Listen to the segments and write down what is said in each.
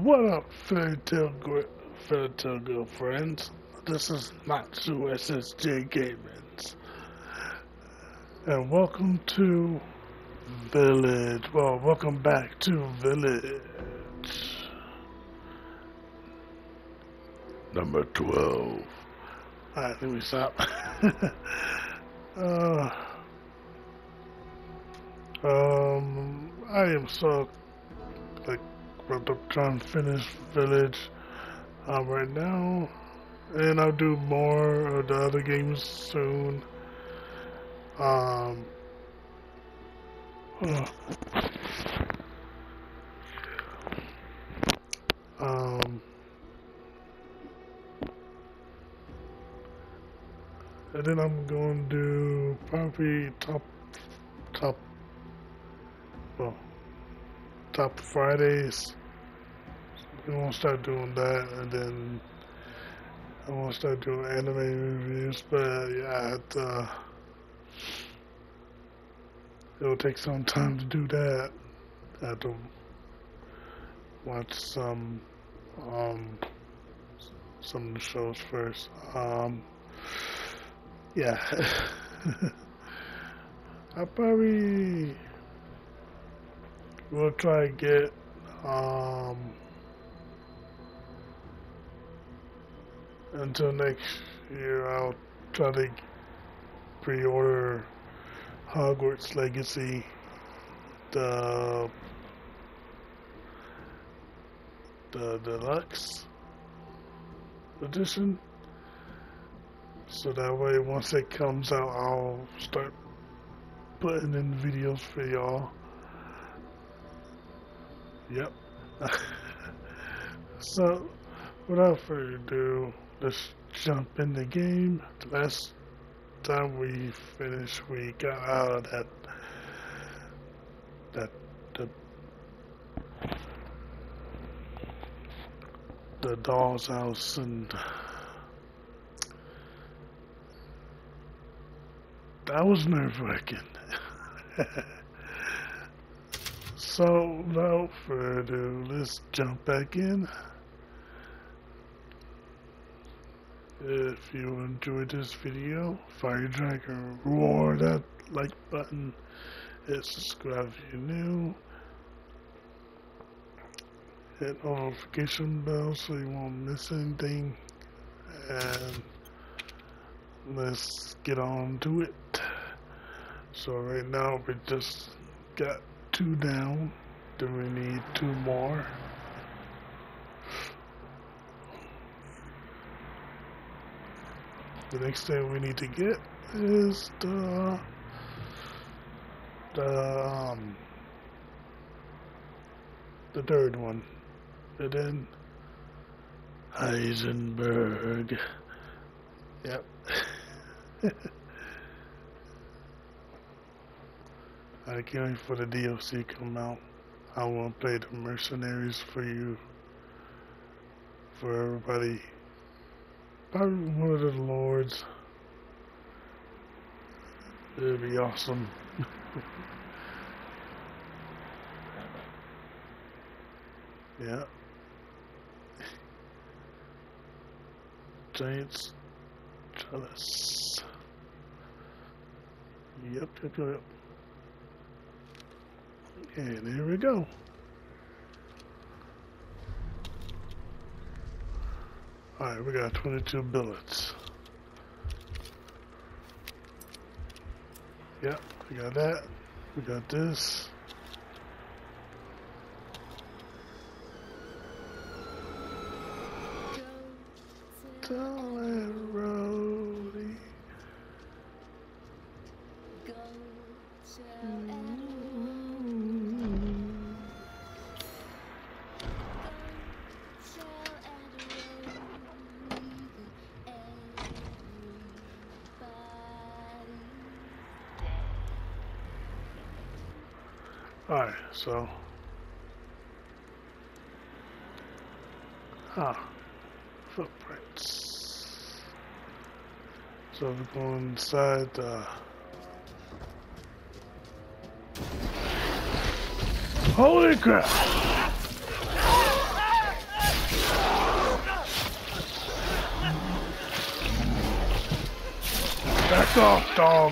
What up, Fairy Tale girlfriends? This is Natsu SSJ Gamers, and welcome to Village. Well, welcome back to Village number 12. Alright, let me stop. I am so wrapped up trying to finish Village right now, and I'll do more of the other games soon. And then I'm going to do probably top Fridays. We won't start doing that, and then I won't start doing anime reviews. But yeah, it'll take some time to do that. I have to watch some of the shows first. Yeah, I probably will try to get until next year. I'll try to pre-order Hogwarts Legacy, the deluxe edition, so that way once it comes out, I'll start putting in videos for y'all. Yep. So without further ado, let's jump in the game. The last time we finished, we got out of the doll's house, and that was nerve-wracking. So without further ado, let's jump back in. If you enjoyed this video, Fire Dragon, roar that like button, hit subscribe if you're new, hit notification bell so you won't miss anything, and let's get on to it. So right now we just got 2 down, then we need 2 more. The next thing we need to get is the third one, and then Heisenberg. Yep. I can't wait for the DLC to come out. I want to play the mercenaries for you, for everybody. Probably one of the lords. It'd be awesome. Yeah. Giants Trellis. Yep. And here we go. Alright, we got 22 billets. Yep, we got that. We got this. Tell it, Rody. Alright, so footprints. So we go inside the holy crap! Back off, dog.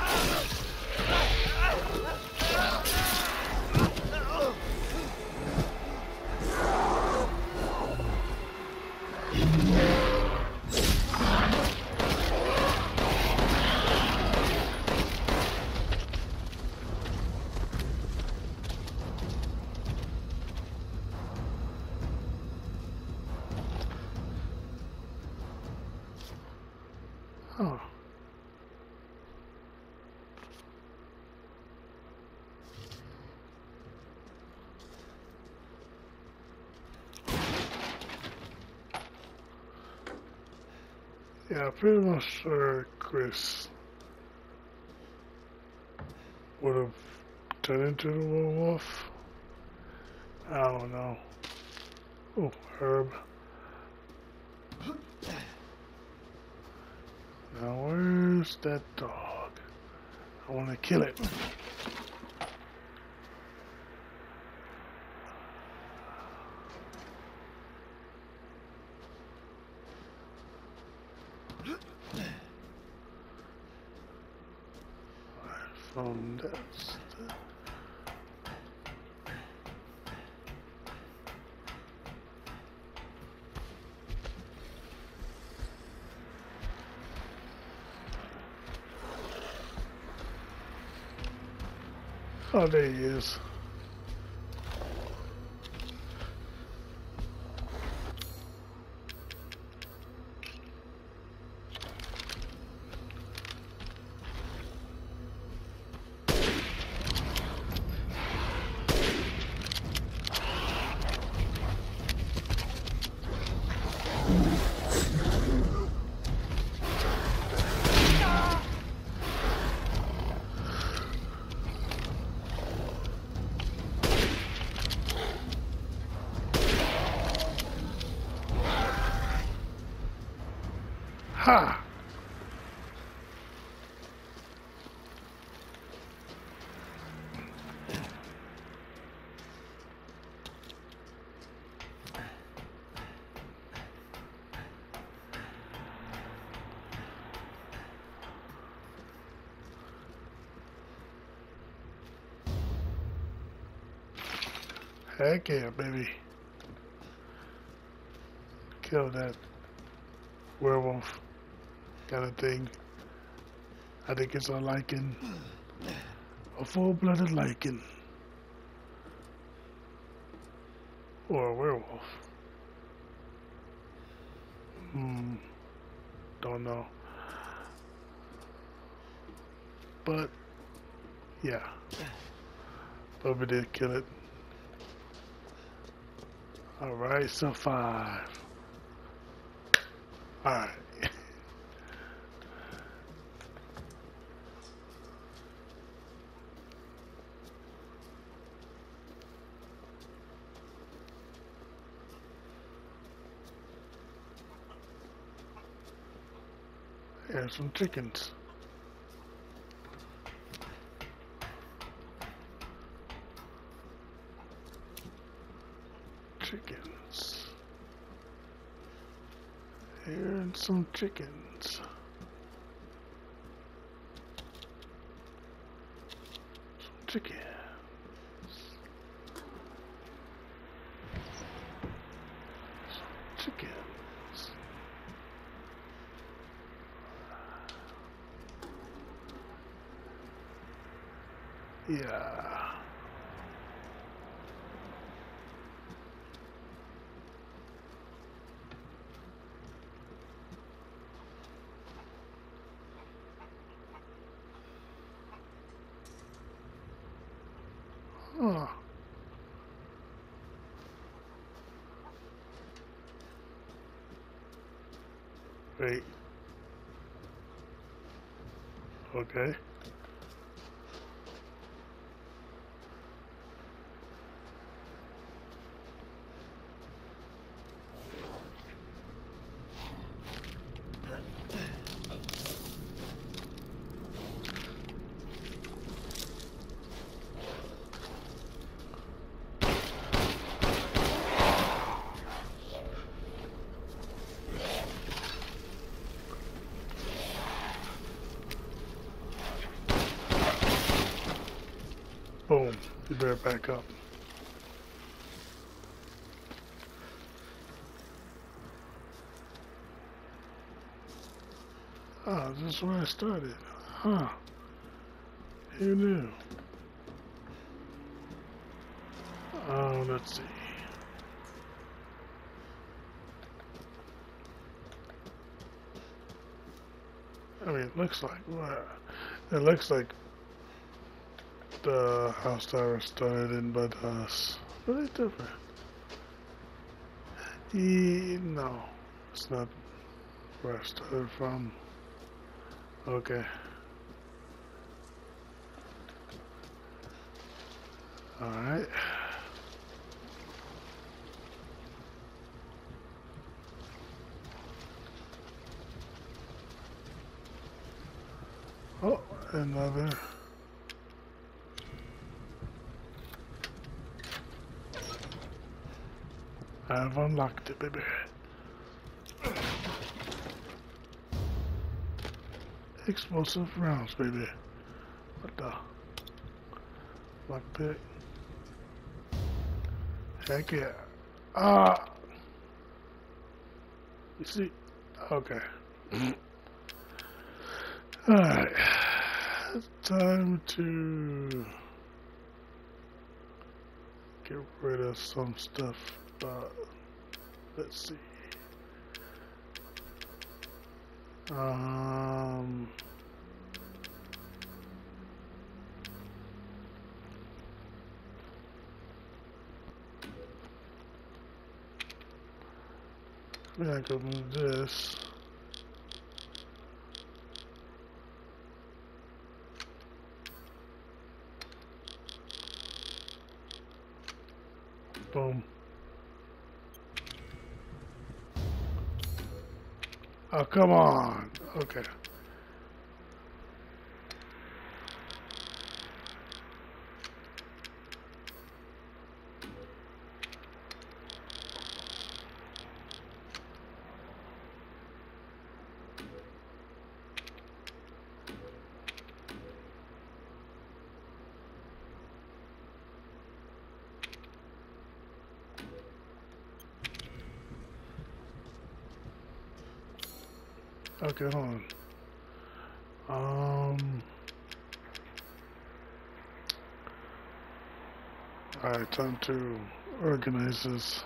Oh. Yeah, pretty much sure Chris would have turned into the werewolf. I don't know. Oh, herb. Now where's that dog? I want to kill it. From that. Oh, there he is. Ha! Heck yeah, baby. Kill that werewolf kind of thing. I think it's a lichen. A full-blooded lichen. Or a werewolf. Don't know. But, yeah. But we did kill it. Alright, so 5. Alright. Yeah, some chickens. Chickens. Here and some chickens. Some chickens. Some chickens. Yeah. Oh. Wait. Okay. right back up. Oh, this is where I started. Huh. Who knew? Oh, let's see. I mean, it looks like what? It looks like the house that I started in, but really different. No, it's not where I started from. Okay. Alright. Oh, another. I've unlocked it, baby. Explosive rounds, baby. What the? Lockpick. Heck yeah. Ah! You see? Okay. Alright. It's time to get rid of some stuff. Let's see. Yeah, I could move this. Boom. Oh, come on. Okay. Okay, hold on. Alright, time to organize this.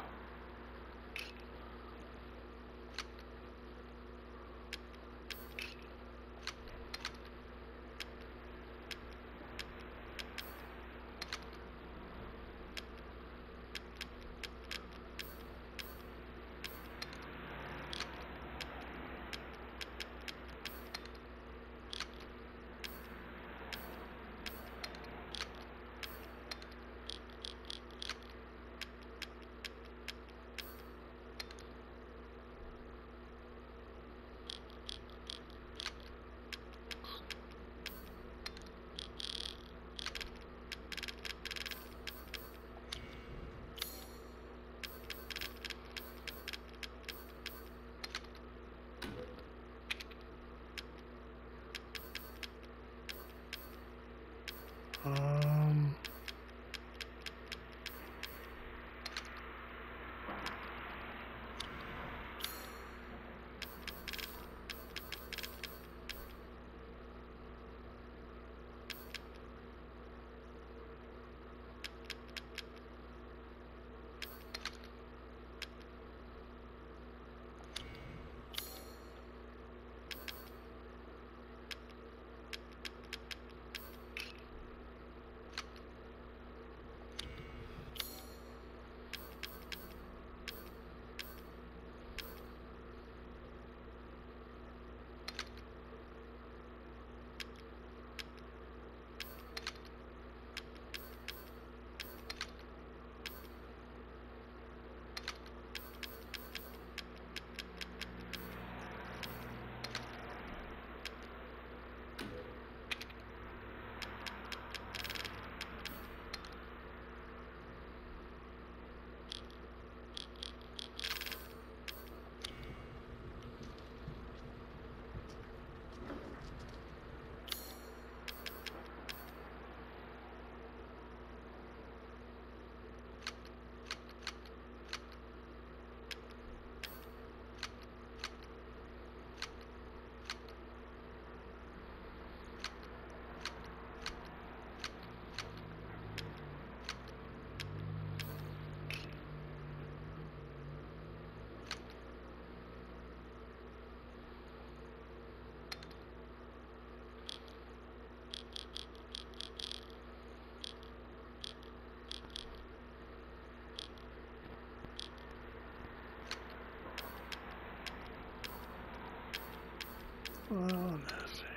Let's see.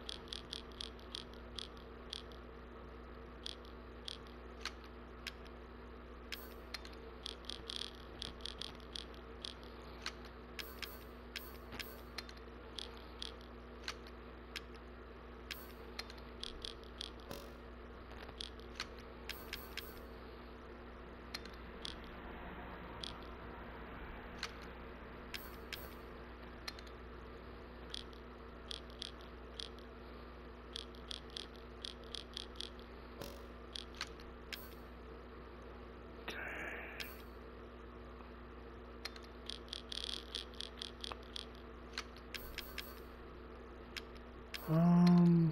Um,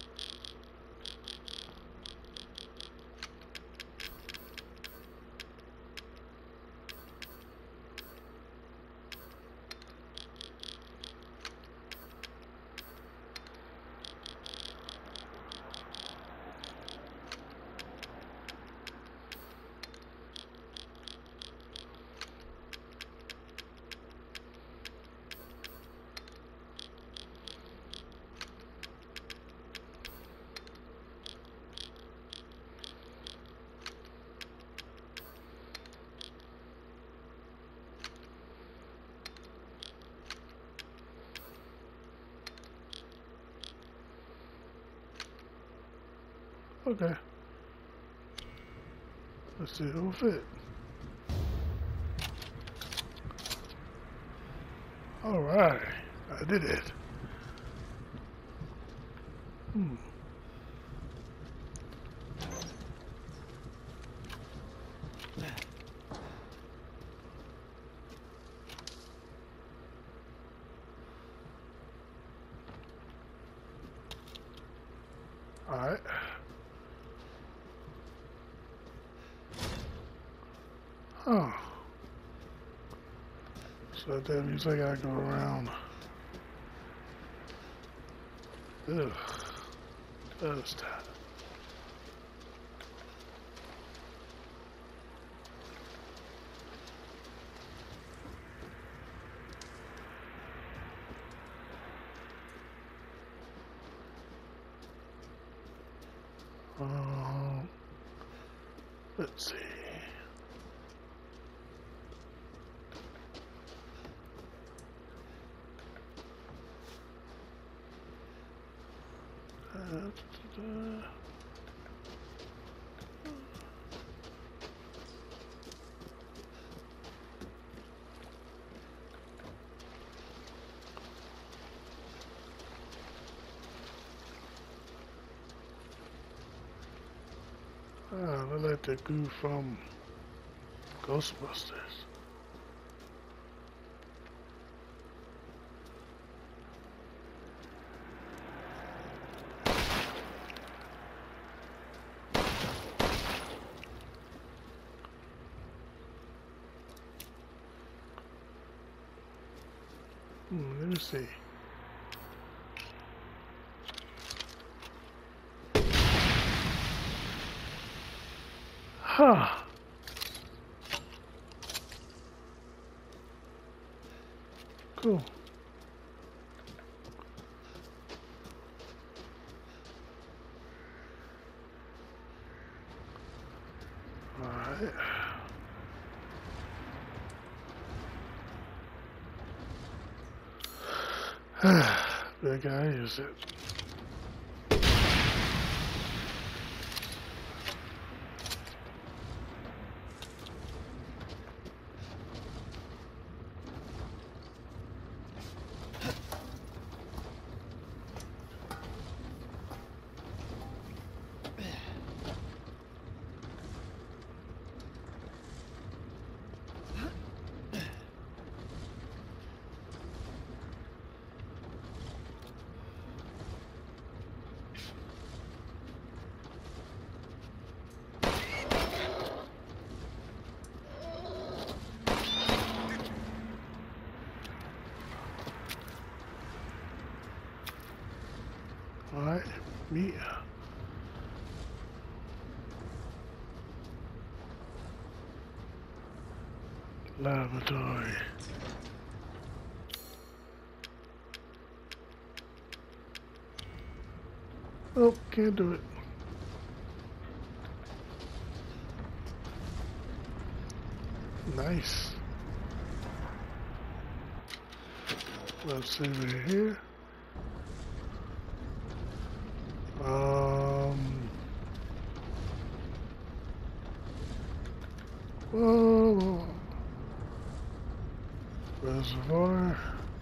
okay. Let's see if it'll fit. Alright, I did it. Alright. Oh. So that means I gotta go around. Ugh. Does that. Let's see. I like the goo from Ghostbusters. Let me see. Huh. Cool. Alright. That guy is it. Alright, meet laboratory. Oh, can't do it. Nice. Let's see right here. Whoa. Reservoir.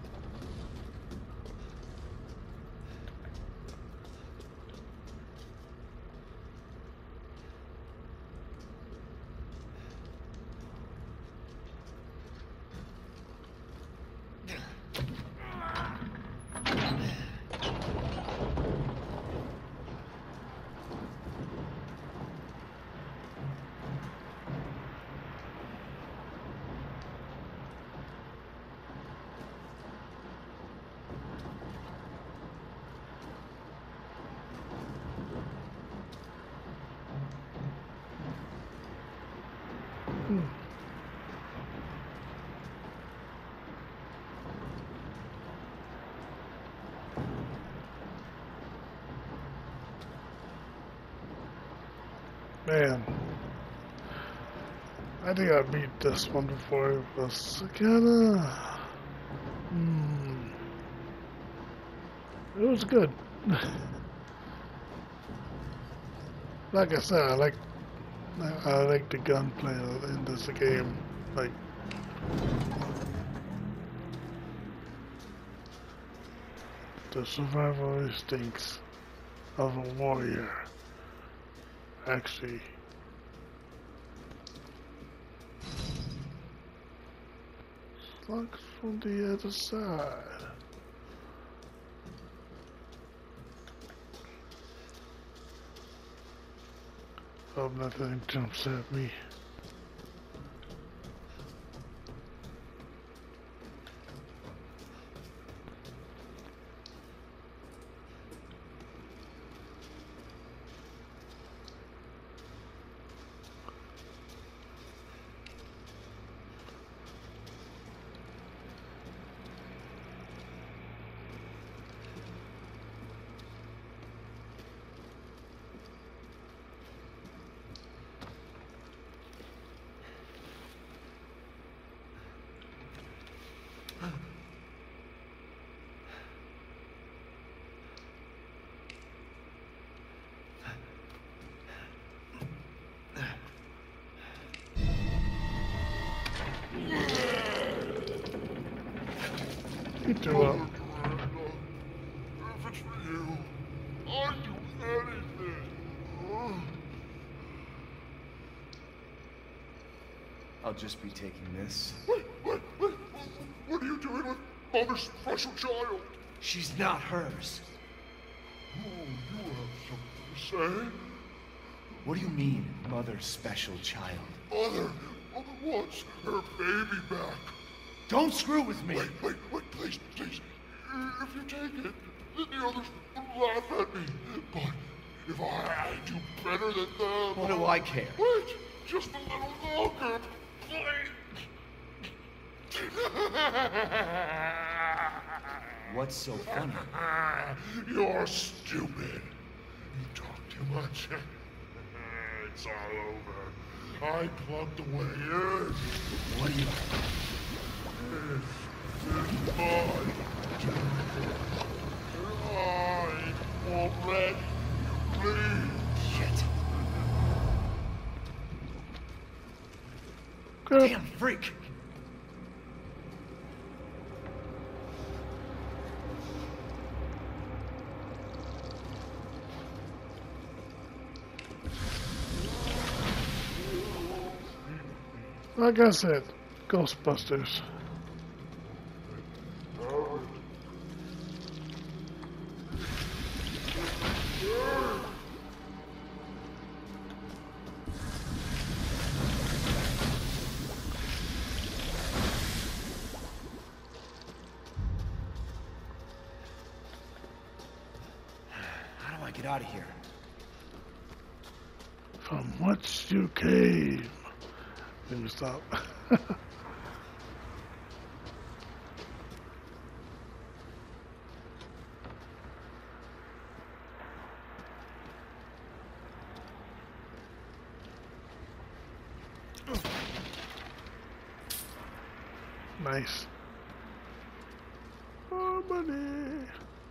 Man, I think I beat this one before. It was kinda... It was good. Like I said, I like the gunplay in this game. Like, the survival instincts of a warrior. Actually, slugs from the other side. Hope nothing jumps at me. He threw up. If it's for you, I'd do anything. I'll just be taking this. Wait. What are you doing with Mother's special child? She's not hers. Oh, you have something to say? What do you mean, mother's special child? Mother wants her baby back. Don't screw with me! Wait, please. If you take it, then the others will laugh at me. But if I do better than them... What do I care? Wait, just a little longer, please. What's so funny? You're stupid. You talk too much. It's all over. I plugged away in. What do you... This is mine. I won't let you leave. Shit. Crap. Damn freak! Like I said, Ghostbusters. How do I get out of here? From whence you came. Let me stop. Nice. Oh, money.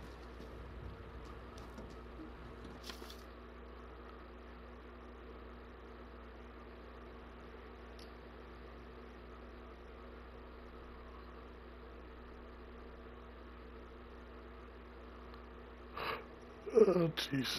Oh, jeez.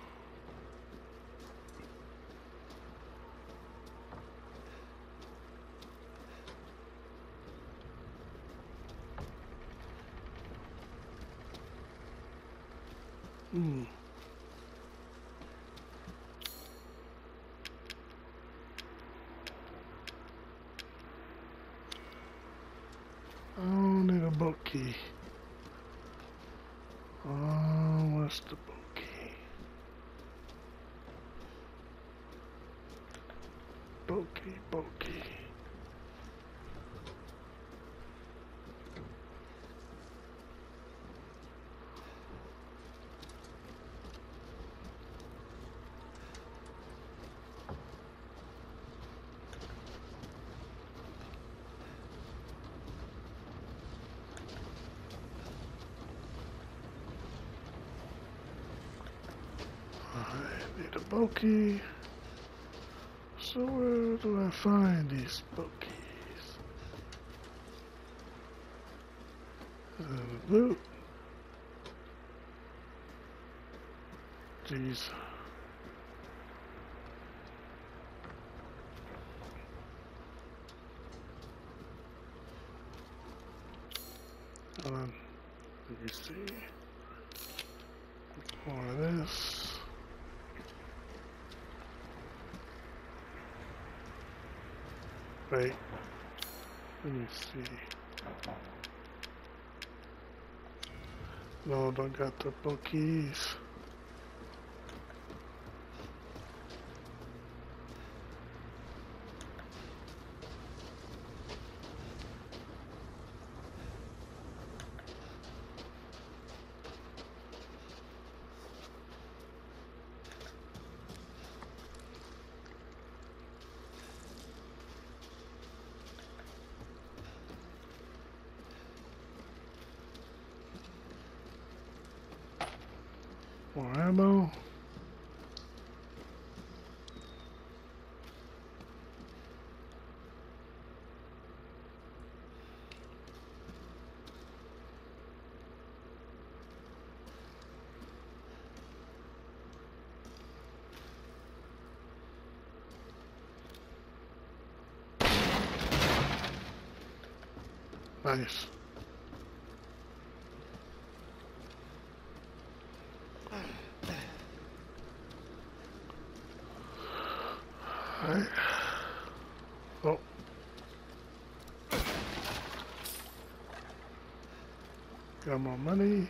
I don't need a boat key. Oh, what's the boat key? Boat key, boat key. I need a boat key. So where do I find these boat keys? Boot. Jeez. Hold on. Let me see. More of this. Wait. Let me see. No, don't got the book keys. More ammo. Nice. Alright. Oh. Got more money.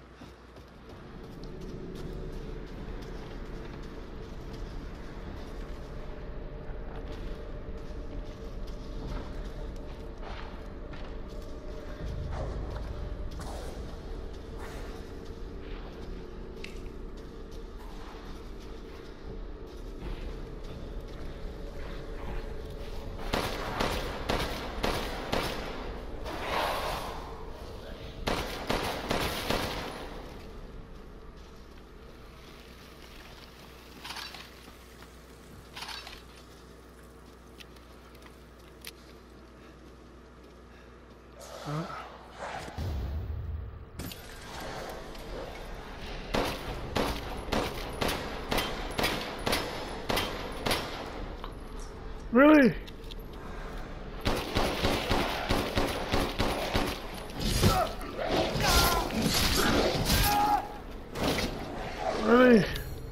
Really? Really?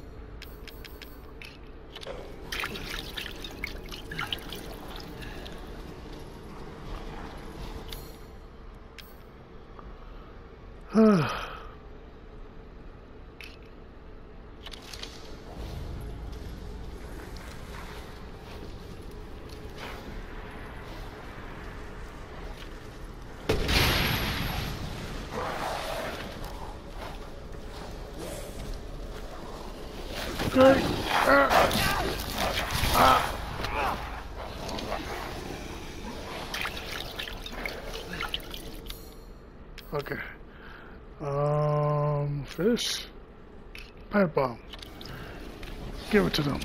Good. Okay. Fish. Pipe bomb. Give it to them.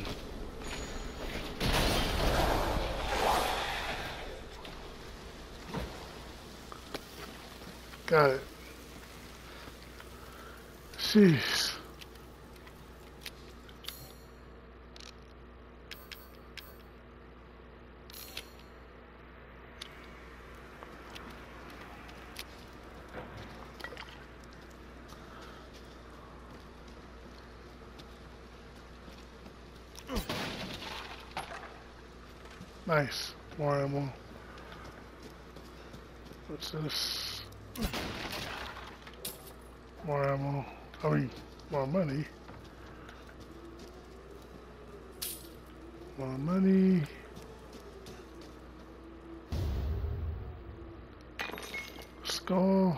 Got it. Jeez. Nice. More ammo. What's this? More ammo. I mean, more money. More money. Skull.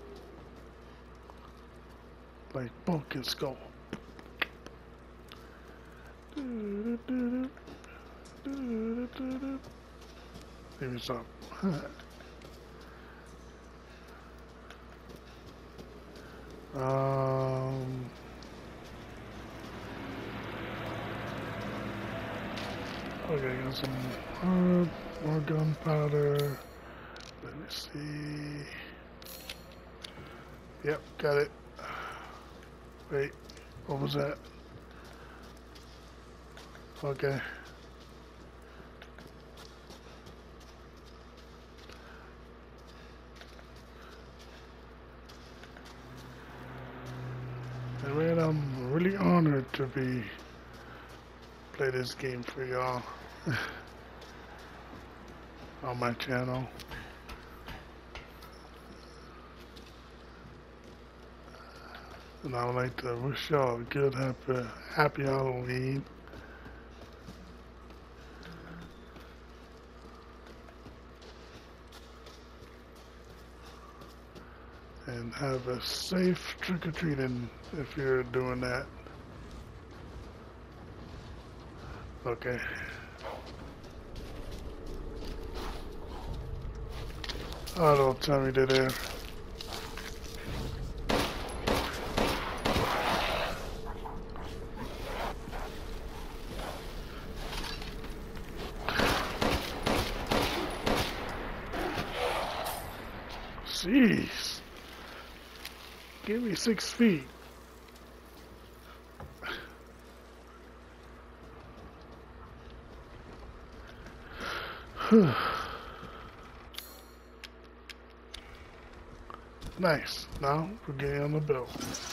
Like pumpkin skull. Maybe stop. Okay, got some more gunpowder. Let me see. Yep, got it. Wait, what was that? Okay. And man, I'm really honored to play this game for y'all on my channel. And I would like to wish y'all a good, happy Halloween. And have a safe trick-or-treating if you're doing that. Okay. Oh, don't tell me they're there. Jeez. Give me 6 feet. Nice. Now we're getting on the belt.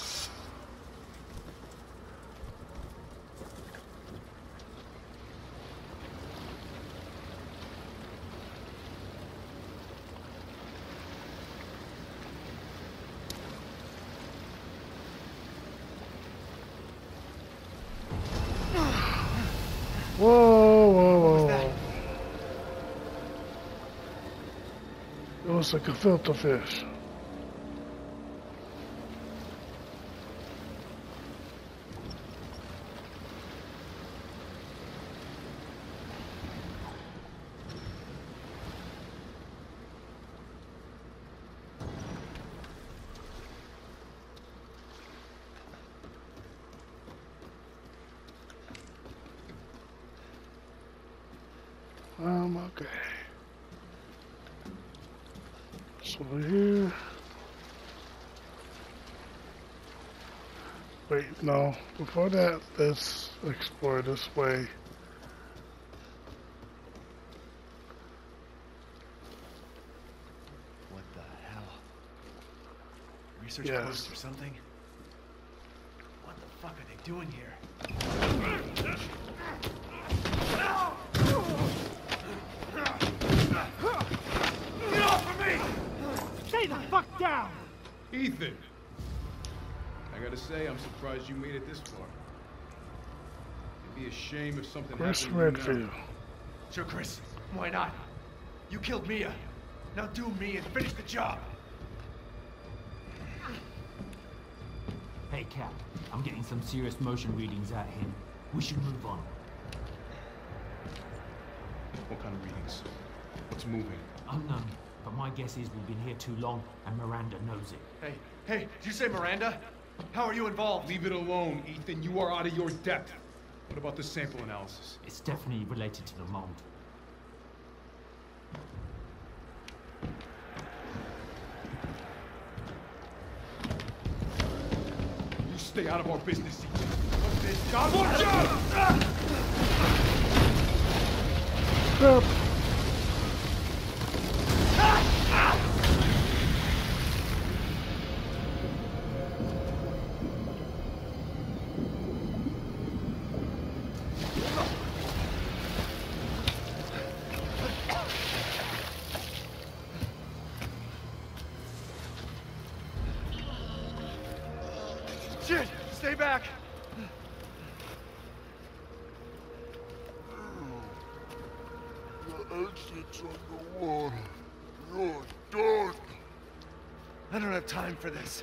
Whoa, whoa, whoa. It was like a filter fish. Okay. So here. Wait, no. Before that, let's explore this way. What the hell? Research Yes. post or something? What the fuck are they doing here? Get off of me! Stay the fuck down! Ethan! I gotta say, I'm surprised you made it this far. It'd be a shame if something Chris happened to you Redfield. now. Sure, Chris. Why not? You killed Mia. Now do me and finish the job. Hey, Cap. I'm getting some serious motion readings at him. We should move on. What kind of readings? What's moving? Unknown. but my guess is we've been here too long, and Miranda knows it. Hey, did you say Miranda? How are you involved? Leave it alone, Ethan. You are out of your depth. What about the sample analysis? It's definitely related to the mold. You stay out of our business, Ethan. What's this? God, watch out! Crap. Shit! Stay back! The exit's underwater. You're done. I don't have time for this.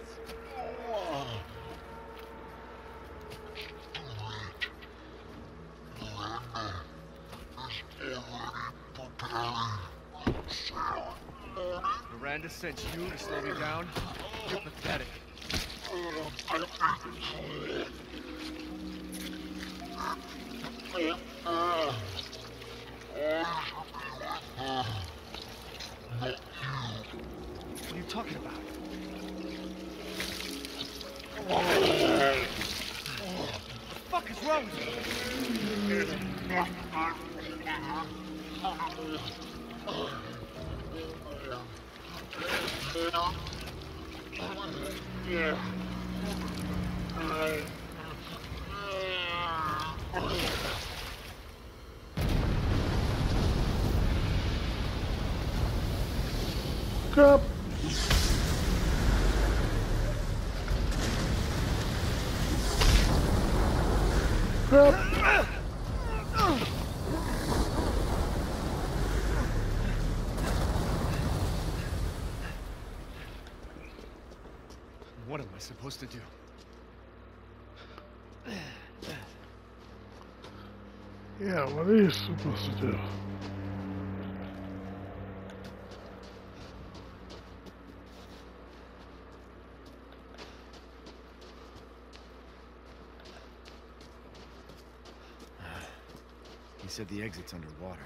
Miranda sent you to slow me down? You're pathetic. What are you talking about? What the fuck is wrong with you? Crap. Crap. What am I supposed to do? Yeah, what are you supposed to do? He said the exit's underwater.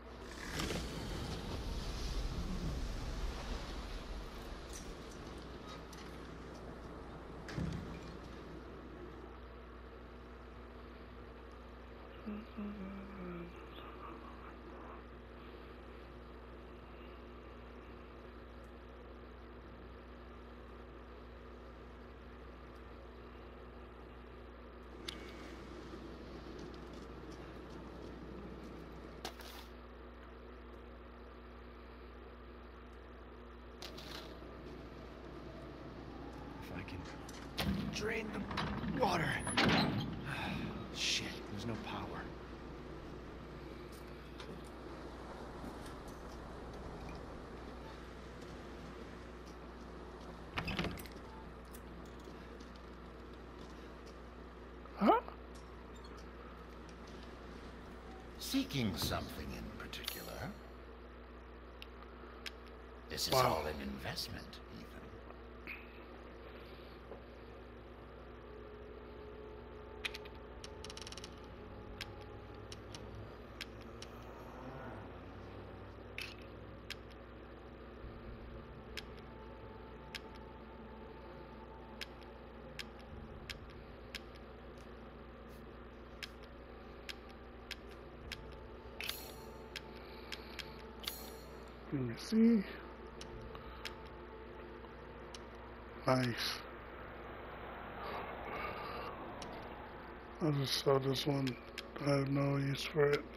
If I can drain the water. Shit, there's no power. Huh? Seeking something in particular? This is Wow. all an investment, Ethan. Let me see. Nice. I just saw this one. I have no use for it.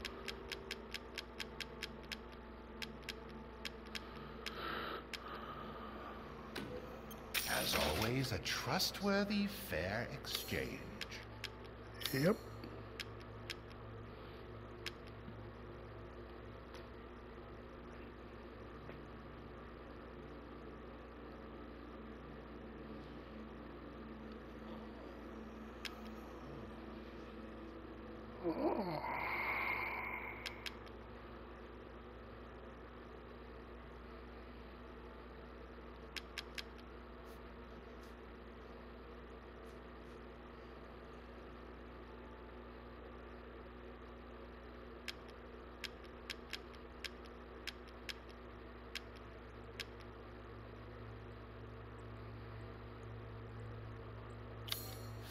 As always, a trustworthy, fair exchange. Yep.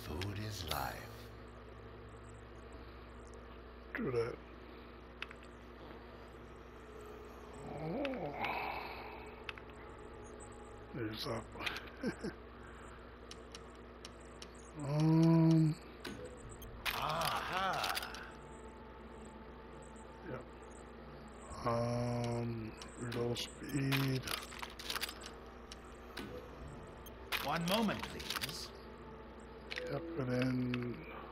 Food is life. Do that. Oh. There's up. Aha! Yep. Reload speed. 1 moment, please. Yep, and then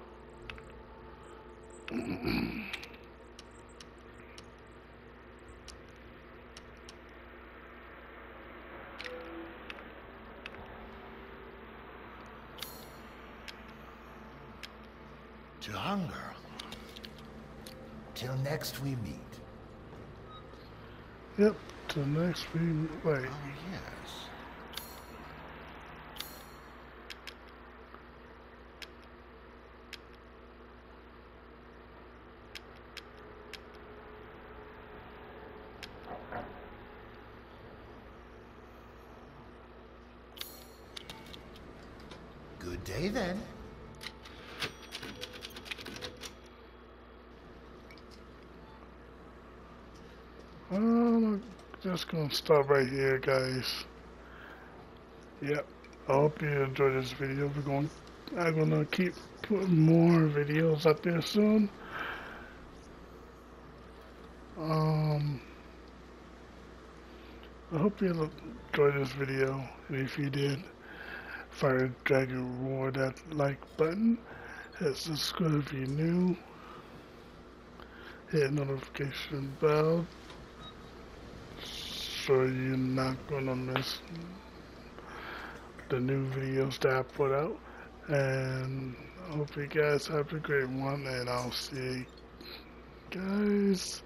To hunger. Till next we meet. yep, till next we wait. Oh, yes. Good day, then. I'm just gonna stop right here, guys. Yep. I hope you enjoyed this video. I'm gonna keep putting more videos up there soon. I hope you enjoyed this video, and if you did, Fire Dragon Roar that like button, hit subscribe if you're new, hit notification bell so you're not gonna miss the new videos that I put out. And I hope you guys have a great one, and I'll see you guys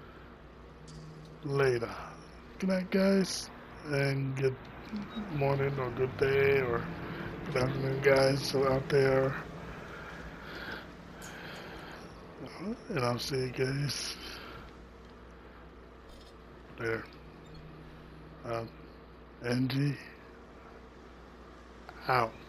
later. Good night, guys, and good morning or good day or good afternoon, guys out there. And I'll see you guys later. NG out.